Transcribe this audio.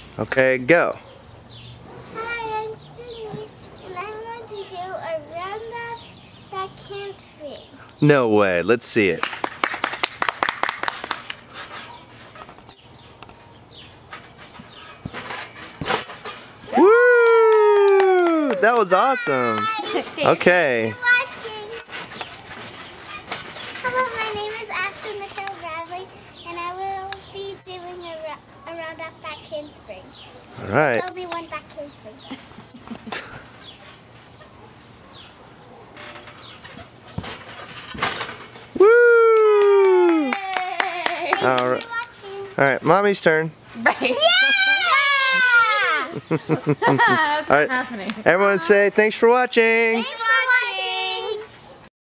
Okay, go. Hi, I'm Sydney, and I'm going to do a roundoff back handspring. No way. Let's see it. Woo! That was awesome. Okay. Thanks for watching. Hello, my name is Ashley Michelle Bradley, and I will be doing a roundoff back handspring. All right. Only one back handspring. Woo! Thanks All for right. watching. All right, Mommy's turn. Right. Yeah! That's All right. happening. Everyone say thanks for watching. Thanks for